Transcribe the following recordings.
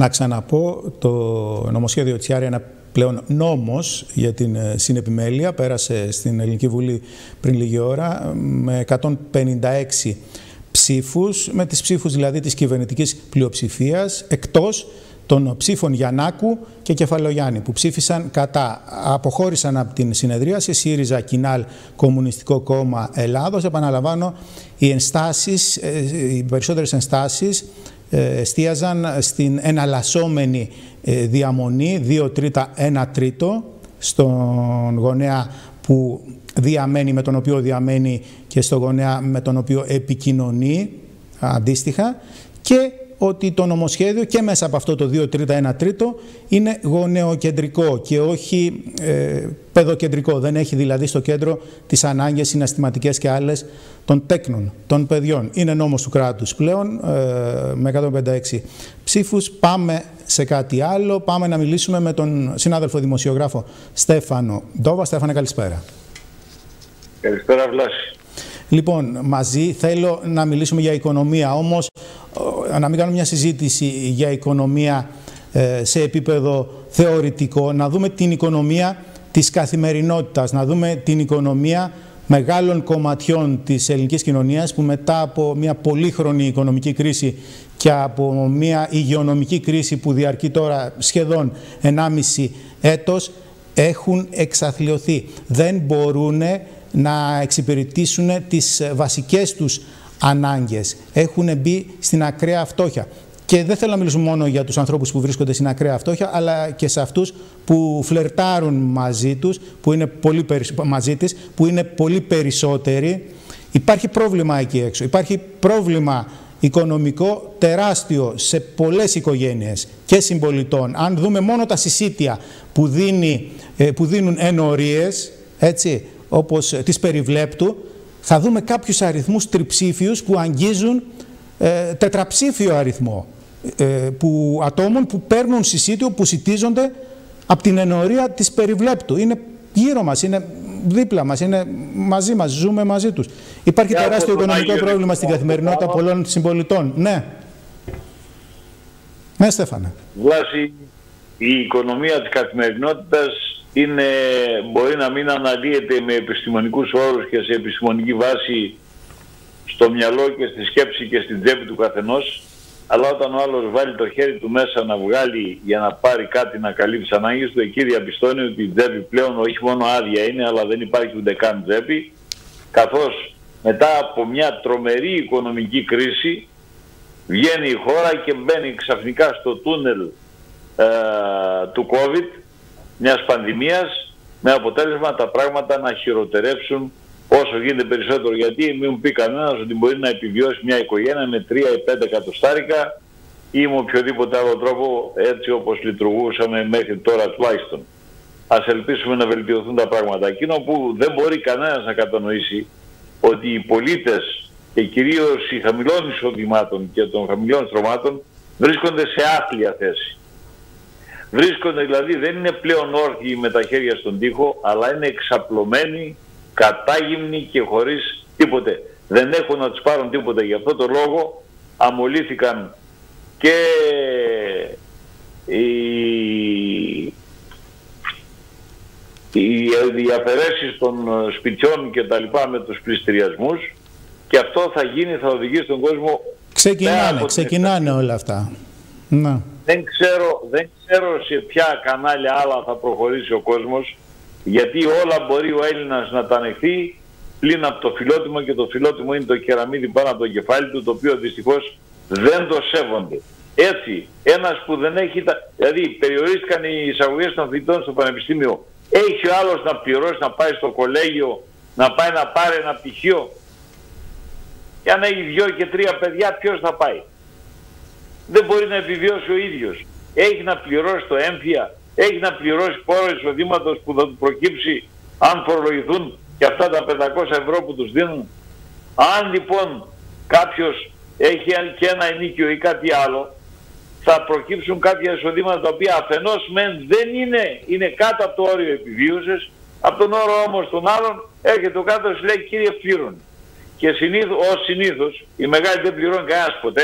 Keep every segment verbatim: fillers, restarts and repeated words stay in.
Να ξαναπώ, το νομοσχέδιο Τσιάρη είναι πλέον νόμος για την συνεπιμέλεια. Πέρασε στην Ελληνική Βουλή πριν λίγη ώρα με εκατόν πενήντα έξι ψήφους, με τις ψήφους δηλαδή της κυβερνητικής πλειοψηφίας, εκτός των ψήφων Γιαννάκου και Κεφαλογιάννη, που ψήφισαν κατά. Αποχώρησαν από την συνεδρίαση ΣΥΡΙΖΑ, Κινάλ, Κομμουνιστικό Κόμμα Ελλάδος. Επαναλαμβάνω, οι ενστάσεις, οι περισσότερες ενστάσεις εστίαζαν στην εναλλασσόμενη διαμονή δύο τρίτα ένα τρίτο στον γονέα που διαμένει, με τον οποίο διαμένει, και στο γονέα με τον οποίο επικοινωνεί αντίστοιχα, και ότι το νομοσχέδιο και μέσα από αυτό το δύο τρίτα ένα τρίτο είναι γονεοκεντρικό και όχι ε, παιδοκεντρικό. Δεν έχει δηλαδή στο κέντρο τις ανάγκες συναισθηματικές και άλλες των τέκνων, των παιδιών. Είναι νόμος του κράτους πλέον, ε, με εκατόν πενήντα έξι ψήφους. Πάμε σε κάτι άλλο. Πάμε να μιλήσουμε με τον συνάδελφο δημοσιογράφο Στέφανο Ντόβα. Στέφανε, καλησπέρα. Καλησπέρα, Βλάση. Λοιπόν, μαζί θέλω να μιλήσουμε για οικονομία, όμως να μην κάνουμε μια συζήτηση για οικονομία ε, σε επίπεδο θεωρητικό, να δούμε την οικονομία της καθημερινότητας, να δούμε την οικονομία μεγάλων κομματιών της ελληνικής κοινωνίας που μετά από μια πολύχρονη οικονομική κρίση και από μια υγειονομική κρίση που διαρκεί τώρα σχεδόν ενάμιση έτος έχουν εξαθλιωθεί. Δεν μπορούν να εξυπηρετήσουν τις βασικές τους ανάγκες. Έχουν μπει στην ακραία φτώχεια. Και δεν θέλω να μιλήσουμε μόνο για τους ανθρώπους που βρίσκονται στην ακραία φτώχεια, αλλά και σε αυτούς που φλερτάρουν μαζί τους, που είναι πολύ μαζί της, που είναι πολύ περισσότεροι. Υπάρχει πρόβλημα εκεί έξω. Υπάρχει πρόβλημα οικονομικό τεράστιο σε πολλές οικογένειες και συμπολιτών. Αν δούμε μόνο τα συσίτια που, δίνει, που δίνουν ενορίες, έτσι, όπως τις Περιβλέπτου, θα δούμε κάποιους αριθμούς τριψήφιους που αγγίζουν ε, τετραψήφιο αριθμό ε, που, ατόμων που παίρνουν συσίτιο, που σιτίζονται από την ενορία της Περιβλέπτου. Είναι γύρω μας, είναι δίπλα μας, είναι μαζί μας, ζούμε μαζί τους. Υπάρχει και τεράστιο οικονομικό πρόβλημα στην καθημερινότητα πολλών συμπολιτών. Ναι. Ναι, Στέφανε. Βλάση, η οικονομία της καθημερινότητας είναι, μπορεί να μην αναλύεται με επιστημονικούς όρους και σε επιστημονική βάση στο μυαλό και στη σκέψη και στην τσέπη του καθενός, αλλά όταν ο άλλος βάλει το χέρι του μέσα να βγάλει για να πάρει κάτι να καλύψει τις ανάγκες του, εκεί διαπιστώνει ότι η τσέπη πλέον όχι μόνο άδεια είναι, αλλά δεν υπάρχει ούτε καν τσέπη, καθώς μετά από μια τρομερή οικονομική κρίση βγαίνει η χώρα και μπαίνει ξαφνικά στο τούνελ ε, του COVID, μιας πανδημίας, με αποτέλεσμα τα πράγματα να χειροτερέψουν όσο γίνεται περισσότερο. Γιατί μην μου πει κανένας ότι μπορεί να επιβιώσει μια οικογένεια με τρία ή πέντε εκατοστάρικα ή με οποιοδήποτε άλλο τρόπο, έτσι όπως λειτουργούσαμε μέχρι τώρα τουλάχιστον. Ας ελπίσουμε να βελτιωθούν τα πράγματα. Εκείνο που δεν μπορεί κανένας να κατανοήσει, ότι οι πολίτες και κυρίως οι χαμηλών εισοδημάτων και των χαμηλών στρωμάτων βρίσκονται σε άθλια θέση. Βρίσκονται δηλαδή, δεν είναι πλέον όρθιοι με τα χέρια στον τοίχο, αλλά είναι εξαπλωμένοι, κατάγυμνοι και χωρίς τίποτε. Δεν έχουν να τους πάρουν τίποτε. Γι' αυτό το λόγο αμολύθηκαν και οι, οι αφαιρέσεις των σπιτιών και τα λοιπά με τους πληστηριασμούς, και αυτό θα γίνει, θα οδηγήσει τον κόσμο. Ξεκινάνε, ξεκινάνε όλα αυτά. Να. Δεν ξέρω, δεν ξέρω σε ποια κανάλια άλλα θα προχωρήσει ο κόσμος, γιατί όλα μπορεί ο Έλληνας να τα ανεχθεί πλην από το φιλότιμο, και το φιλότιμο είναι το κεραμίδι πάνω από το κεφάλι του, το οποίο δυστυχώς δεν το σέβονται. Έτσι, ένας που δεν έχει τα... Δηλαδή περιορίστηκαν οι εισαγωγές των φοιτητών στο πανεπιστήμιο, έχει ο άλλος να πληρώσει να πάει στο κολέγιο, να πάει να πάρει ένα πτυχίο? Και αν έχει δυο και τρία παιδιά, ποιος θα πάει? Δεν μπορεί να επιβιώσει ο ίδιος. Έχει να πληρώσει το έμφυα, έχει να πληρώσει πόρο εισοδήματος που θα του προκύψει αν φορολογηθούν και αυτά τα πεντακόσια ευρώ που τους δίνουν. Αν λοιπόν κάποιος έχει και ένα ενίκιο ή κάτι άλλο, θα προκύψουν κάποια εισοδήματα τα οποία αφενός μεν δεν είναι, είναι κάτω από το όριο επιβίωσης, από τον όρο όμως των άλλων έρχεται ο κάτω και λέει: κύριε, πλήρωνε. Και συνήθως, ως συνήθως, οι μεγάλοι δεν πληρώνουν κανένας ποτέ,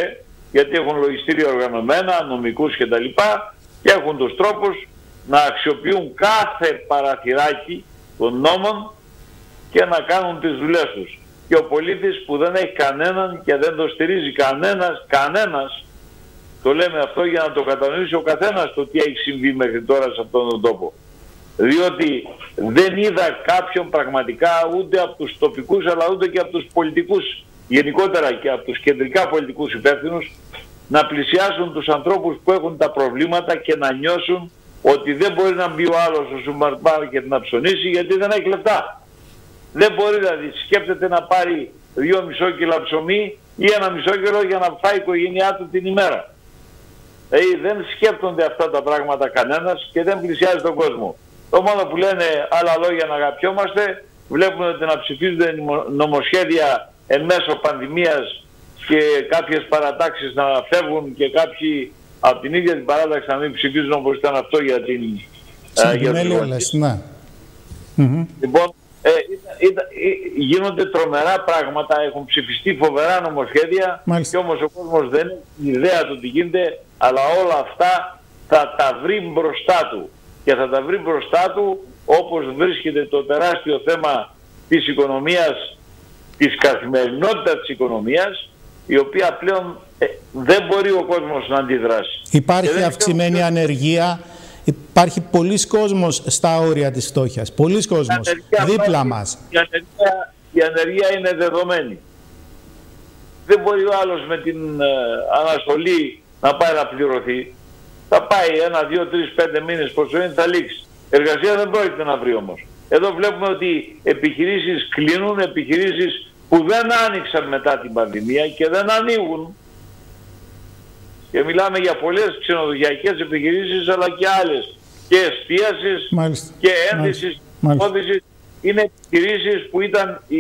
γιατί έχουν λογιστήρια οργανωμένα, νομικούς κτλ. Και έχουν τους τρόπους να αξιοποιούν κάθε παραθυράκι των νόμων και να κάνουν τις δουλειές τους. Και ο πολίτης που δεν έχει κανέναν και δεν το στηρίζει κανένας, κανένας, το λέμε αυτό για να το κατανοήσει ο καθένας το τι έχει συμβεί μέχρι τώρα σε αυτόν τον τόπο. Διότι δεν είδα κάποιον πραγματικά ούτε από τους τοπικούς αλλά ούτε και από τους πολιτικούς, γενικότερα και από τους κεντρικά πολιτικούς υπεύθυνους, να πλησιάσουν τους ανθρώπους που έχουν τα προβλήματα και να νιώσουν ότι δεν μπορεί να μπει ο άλλος στο σούπερ μάρκετ να ψωνίσει γιατί δεν έχει λεφτά. Δεν μπορεί, δηλαδή σκέφτεται να πάρει δύο μισό κιλά ψωμί ή ένα μισό κιλό για να φάει η οικογένειά του την ημέρα. Δηλαδή δεν σκέφτονται αυτά τα πράγματα κανένας και δεν πλησιάζει τον κόσμο. Το μόνο που λένε άλλα λόγια να αγαπιόμαστε, βλέπουμε ότι να ψηφίζονται νομοσχέδια εν μέσω πανδημίας και κάποιες παρατάξεις να φεύγουν και κάποιοι από την ίδια την παράταξη να μην ψηφίζουν όπως ήταν αυτό για την... ναι. Λοιπόν, ε, ήταν, ε, γίνονται τρομερά πράγματα, έχουν ψηφιστεί φοβερά νομοσχέδια. Μάλιστα. Και όμως ο κόσμος δεν έχει ιδέα του τι γίνεται, αλλά όλα αυτά θα τα βρει μπροστά του. Και θα τα βρει μπροστά του όπως βρίσκεται το τεράστιο θέμα της οικονομίας, της καθημερινότητας της οικονομίας, η οποία πλέον ε, δεν μπορεί ο κόσμος να αντιδράσει. Υπάρχει αυξημένη ξέρω... ανεργία, υπάρχει πολλής κόσμος στα όρια της φτώχειας, πολλής κόσμος, δίπλα υπάρχει, μας. Η ανεργία, η ανεργία είναι δεδομένη. Δεν μπορεί ο άλλος με την ε, αναστολή να πάει να πληρωθεί. Θα πάει ένα, δύο, τρεις, πέντε μήνες πόσο είναι, θα λήξει. Εργασία δεν πρόκειται να βρει όμως. Εδώ βλέπουμε ότι επιχειρήσεις κλείνουν, επιχειρήσεις που δεν άνοιξαν μετά την πανδημία και δεν ανοίγουν. Και μιλάμε για πολλές ξενοδοχειακές επιχειρήσεις αλλά και άλλες. Και εστίασης μάλιστα, και ένδυσης, υπόδησης. Είναι επιχειρήσεις που ήταν η,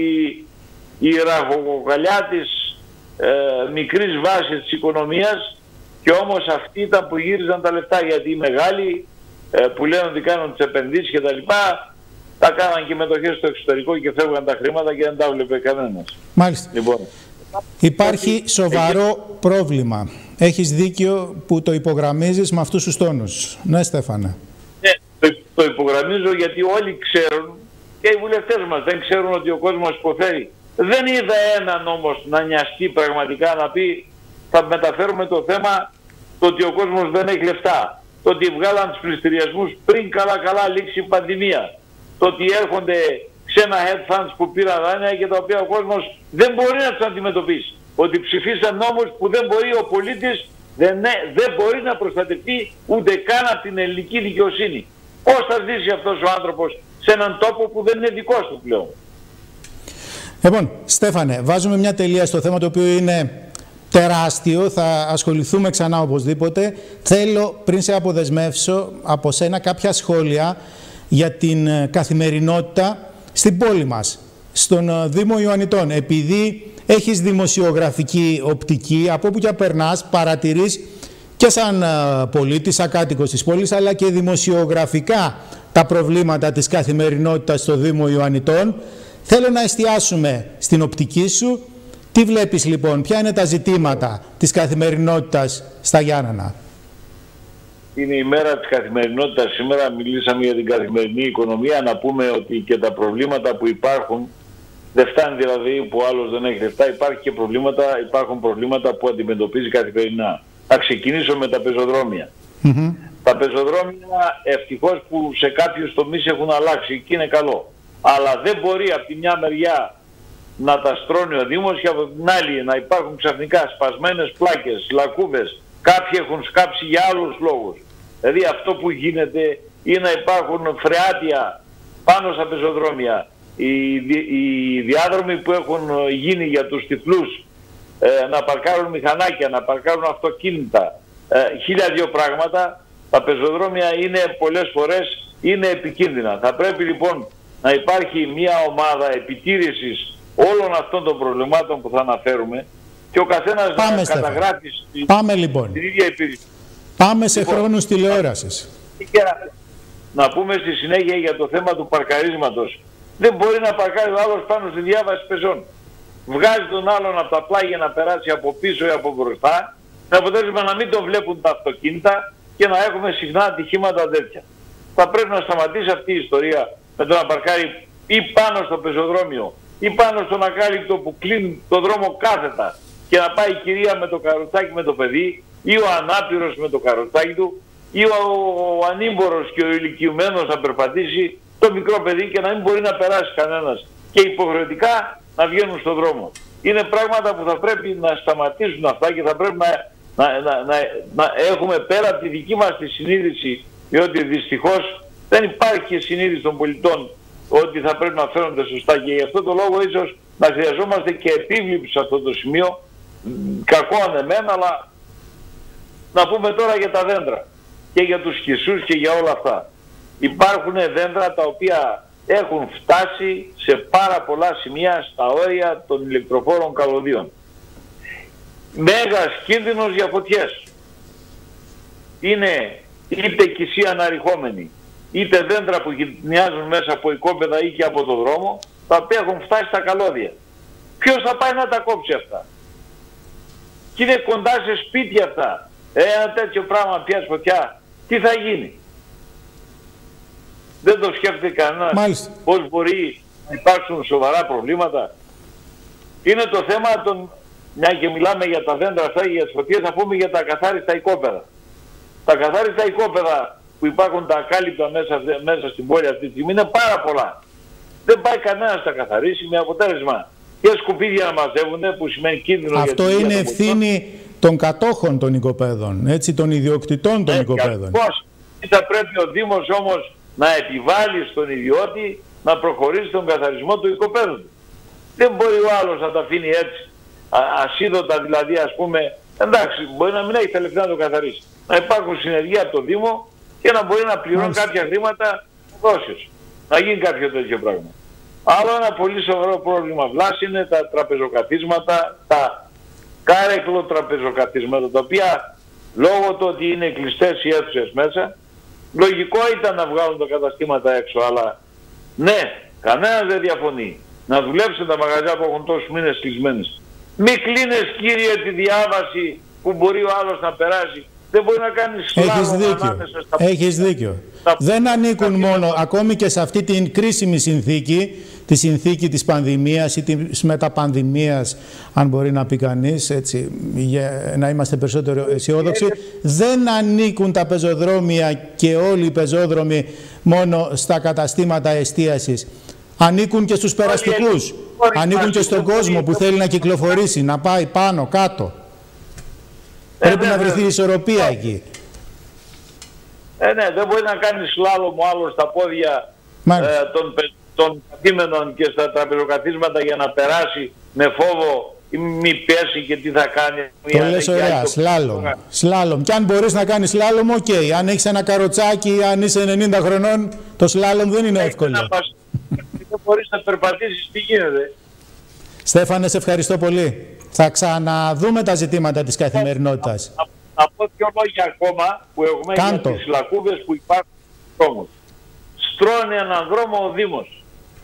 η ραχοκοκαλιά της ε, μικρής βάσης της οικονομίας. Και όμως αυτοί ήταν που γύριζαν τα λεφτά, γιατί οι μεγάλοι ε, που λένε ότι κάνουν τις επενδύσεις και τα λοιπά, τα κάναν και μετοχές στο εξωτερικό και φεύγαν τα χρήματα και δεν τα βλέπει κανένας. Μάλιστα. Λοιπόν, υπάρχει ότι... σοβαρό έχει... πρόβλημα. Έχεις δίκιο που το υπογραμμίζεις με αυτούς τους τόνους. Ναι, Στέφανε. Ναι, το, το υπογραμμίζω γιατί όλοι ξέρουν και οι βουλευτές μας δεν ξέρουν ότι ο κόσμος υποφέρει. Δεν είδα έναν όμως να νοιαστεί πραγματικά να πει θα μεταφέρουμε το θέμα το ότι ο κόσμος δεν έχει λεφτά. Το ότι βγάλαν τους πληστηριασμούς πριν καλά καλά λήξει η πανδημία. Το ότι έρχονται ξένα hedge funds που πήραν δάνεια και τα οποία ο κόσμος δεν μπορεί να τους αντιμετωπίσει. Ότι ψηφίσαν νόμους που δεν μπορεί ο πολίτης, δεν, δεν μπορεί να προστατευτεί ούτε καν από την ελληνική δικαιοσύνη. Πώς θα ζήσει αυτός ο άνθρωπος σε έναν τόπο που δεν είναι δικός του πλέον. Λοιπόν, Στέφανε, βάζουμε μια τελεία στο θέμα το οποίο είναι τεράστιο, θα ασχοληθούμε ξανά οπωσδήποτε. Θέλω πριν σε αποδεσμεύσω από σένα κάποια σχόλια για την καθημερινότητα στην πόλη μας, στον Δήμο Ιωαννιτών. Επειδή έχεις δημοσιογραφική οπτική, από όπου και περνάς παρατηρείς και σαν πολίτης, σαν κάτοικος της πόλης, αλλά και δημοσιογραφικά τα προβλήματα της καθημερινότητας στο Δήμο Ιωαννιτών. Θέλω να εστιάσουμε στην οπτική σου. Τι βλέπεις λοιπόν, ποια είναι τα ζητήματα της καθημερινότητας στα Γιάννενα? Είναι η μέρα της καθημερινότητας. Σήμερα μιλήσαμε για την καθημερινή οικονομία. Να πούμε ότι και τα προβλήματα που υπάρχουν, δεν φτάνει δηλαδή που ο άλλος δεν έχει λεφτά, υπάρχει και προβλήματα, υπάρχουν προβλήματα που αντιμετωπίζει καθημερινά. Θα ξεκινήσω με τα πεζοδρόμια. Mm-hmm. Τα πεζοδρόμια ευτυχώς που σε κάποιους τομείς έχουν αλλάξει και είναι καλό. Αλλά δεν μπορεί από τη μια μεριά να τα στρώνει ο Δήμος και από την άλλη να υπάρχουν ξαφνικά σπασμένες πλάκες, λακκούβες. Κάποιοι έχουν σκάψει για άλλους λόγους. Δηλαδή αυτό που γίνεται είναι να υπάρχουν φρεάτια πάνω στα πεζοδρόμια. Οι, οι διάδρομοι που έχουν γίνει για τους τυφλούς, ε, να παρκάρουν μηχανάκια, να παρκάρουν αυτοκίνητα, ε, χίλια δύο πράγματα. Τα πεζοδρόμια είναι πολλές φορές είναι επικίνδυνα. Θα πρέπει λοιπόν να υπάρχει μια ομάδα επιτήρησης όλων αυτών των προβλημάτων που θα αναφέρουμε και ο καθένας Πάμε, να Στέφα. καταγράφει στην, Πάμε, λοιπόν. στην ίδια υπηρεσία. Πάμε σε λοιπόν, χρόνους τηλεόρασης. Να πούμε στη συνέχεια για το θέμα του παρκαρίσματος. Δεν μπορεί να παρκάρει ο άλλος πάνω στη διάβαση πεζών. Βγάζει τον άλλον από τα πλάγια να περάσει από πίσω ή από μπροστά Με αποτέλεσμα να μην το βλέπουν τα αυτοκίνητα και να έχουμε συχνά ατυχήματα τέτοια. Θα πρέπει να σταματήσει αυτή η ιστορία με το να παρκάρει ή πάνω στο πεζοδρόμιο ή πάνω στον ακάλυπτο που κλείνει το δρόμο κάθετα και να πάει η κυρία με το καροτσάκι με το παιδί ή ο ανάπηρος με το καροτσάκι του ή ο, ο ανήμπορος και ο ηλικιωμένος να περπατήσει το μικρό παιδί και να μην μπορεί να περάσει κανένας και υποχρεωτικά να βγαίνουν στον δρόμο. Είναι πράγματα που θα πρέπει να σταματήσουν αυτά και θα πρέπει να, να, να, να, να έχουμε πέρα από τη δική μας τη συνείδηση, διότι δυστυχώς δεν υπάρχει συνείδηση των πολιτών ότι θα πρέπει να φέρονται σωστά και γι' αυτό το λόγο ίσως να χρειαζόμαστε και επίβληψη σε αυτό το σημείο, κακό ανεμένα, αλλά να πούμε τώρα για τα δέντρα και για τους χυσούς και για όλα αυτά. Υπάρχουν δέντρα τα οποία έχουν φτάσει σε πάρα πολλά σημεία στα όρια των ηλεκτροφόρων καλωδίων. Μέγας κίνδυνος για φωτιές. Είναι είτε κησί αναρριχόμενοι, είτε δέντρα που γυρνιάζουν μέσα από οικόπεδα ή και από το δρόμο, τα οποία έχουν φτάσει στα καλώδια. Ποιος θα πάει να τα κόψει αυτά? Και είναι κοντά σε σπίτια αυτά. Ε, ένα τέτοιο πράγμα πιάσει φωτιά, τι θα γίνει? Δεν το σκέφτεται κανένας πώς μπορεί να υπάρξουν σοβαρά προβλήματα. Είναι το θέμα των, μια και μιλάμε για τα δέντρα αυτά και για τις φωτιές, θα πούμε για τα ακαθάριστα οικόπεδα. Τα ακαθάριστα οικόπεδα που υπάρχουν, τα ακάλυπτα μέσα, μέσα στην πόλη αυτή τη στιγμή, είναι πάρα πολλά. Δεν πάει κανένας να τα καθαρίσει, με αποτέλεσμα και σκουπίδια να μαζεύονται, που σημαίνει κίνδυνο. Αυτό για είναι ευθύνη των κατόχων των οικοπαίδων, έτσι, των ιδιοκτητών των ε, οικοπαίδων. Θα πρέπει ο Δήμος όμως να επιβάλλει στον ιδιώτη να προχωρήσει τον καθαρισμό του οικοπαίδου του. Δεν μπορεί ο άλλος να τα αφήνει έτσι, α, ασίδωτα δηλαδή, ας πούμε. Εντάξει, μπορεί να μην έχει τα λεφτά να το καθαρίσει. Να υπάρχουν συνεργεία από το Δήμο και να μπορεί να πληρώνει Μάλιστα. κάποια χρήματα δόσεις. Να γίνει κάποιο τέτοιο πράγμα. Άλλο ένα πολύ σοβαρό πρόβλημα βλάση είναι τα τραπεζοκαθίσματα, τα κάρεκλο τραπεζοκαθίσματα, τα οποία λόγω του ότι είναι κλειστές οι αίθουσες μέσα, λογικό ήταν να βγάλουν τα καταστήματα έξω, αλλά ναι, κανένας δεν διαφωνεί να δουλέψουν τα μαγαζιά που έχουν τόσους μήνες κλεισμένες. Μη κλείνες, κύριε, τη διάβαση που μπορεί ο άλλος να περάσει. Δεν μπορεί να κάνει σλάβο ανάμεσα στα... Έχεις δίκιο. Στα... Δεν ανήκουν μόνο, ακόμη και σε αυτή την κρίσιμη συνθήκη, τη συνθήκη της πανδημίας ή της μεταπανδημίας, αν μπορεί να πει κανείς, έτσι, για να είμαστε περισσότερο αισιόδοξοι, δεν ανήκουν τα πεζοδρόμια και όλοι οι πεζόδρομοι μόνο στα καταστήματα εστίασης. Ανήκουν και στους περαστικούς, ανήκουν και στον κόσμο που θέλει να κυκλοφορήσει, να πάει πάνω, κάτω. Ε, Πρέπει ναι, να βρεθεί ναι. ισορροπία ε, εκεί. Ε, ναι, δεν μπορεί να κάνει σλάλομ ο άλλος στα πόδια ε, των, των καθήμενων και στα τραπεζοκαθίσματα για να περάσει με φόβο ή μη πέσει και τι θα κάνει. Το λες ωραία, σλάλομ. Σλάλομ. Και αν μπορείς να κάνεις σλάλομ, οκ. Okay. Αν έχεις ένα καροτσάκι, αν είσαι ενενήντα χρονών, το σλάλομ δεν είναι εύκολο. Δεν μπορείς να περπατήσεις, τι γίνεται. Στέφανε, σε ευχαριστώ πολύ. Θα ξαναδούμε τα ζητήματα της καθημερινότητας. Να, να πω δύο λόγια ακόμα που έχουμε Κάντο. για τις λακκούβες που υπάρχουν στους δρόμους. Στρώνει έναν δρόμο ο Δήμος.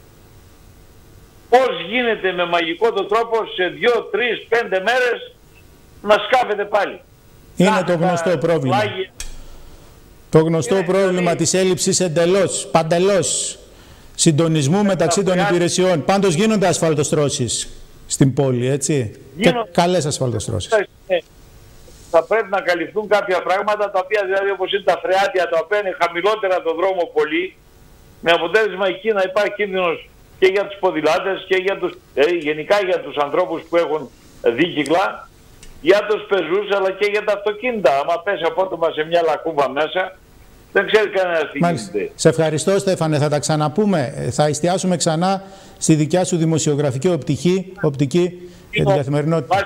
Πώς γίνεται με μαγικό τον τρόπο σε δύο, τρεις, πέντε μέρες να σκάβεται πάλι? Είναι Κάθε το γνωστό πρόβλημα. Πλάγια. Το γνωστό Είναι πρόβλημα δηλαδή... της έλλειψης εντελώς, παντελώς συντονισμού μεταξύ των υπηρεσιών. Πάντως γίνονται ασφαλτοστρώσεις στην πόλη, έτσι. Γίνονται... Και καλές ασφαλτοστρώσεις. Θα πρέπει να καλυφθούν κάποια πράγματα, τα οποία δηλαδή όπως είναι τα φρεάτια, τα οποία είναι χαμηλότερα το δρόμο πολύ, με αποτέλεσμα εκεί να υπάρχει κίνδυνος και για τους ποδηλάτες και για τους, ε, γενικά για τους ανθρώπους που έχουν δίκυκλα, για τους πεζούς αλλά και για τα αυτοκίνητα. Άμα πέσει απότομα σε μια λακκούβα μέσα, δεν ξέρει κανένας τι γίνεται. Σε ευχαριστώ, Στέφανε. Θα τα ξαναπούμε. Θα εστιάσουμε ξανά στη δικιά σου δημοσιογραφική οπτική, οπτική για την καθημερινότητα.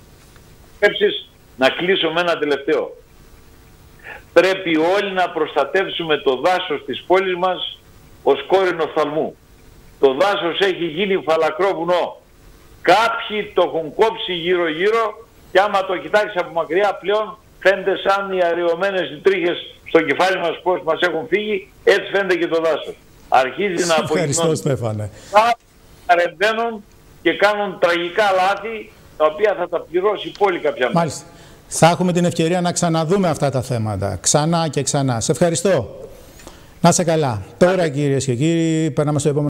Να κλείσω με ένα τελευταίο. Πρέπει όλοι να προστατεύσουμε το δάσος της πόλης μας ως κόρηνο φθαλμού. Το δάσος έχει γίνει φαλακρό βουνό. Κάποιοι το έχουν κόψει γύρω-γύρω και άμα το κοιτάξεις από μακριά πλέον φαίνεται σαν οι αραιωμένες τρίχες στο κεφάλι μας πώς μας έχουν φύγει, έτσι φαίνεται και το δάσος. Αρχίζει να απογεινώνουν. Παρεμβαίνουν και κάνουν τραγικά λάθη τα οποία θα τα πληρώσει η πόλη κάποια μέρα. Μάλιστα. Θα έχουμε την ευκαιρία να ξαναδούμε αυτά τα θέματα. Ξανά και ξανά. Σε ευχαριστώ. Να είσαι καλά. Τώρα, κυρίες και κύριοι, περνάμε στο επόμενο.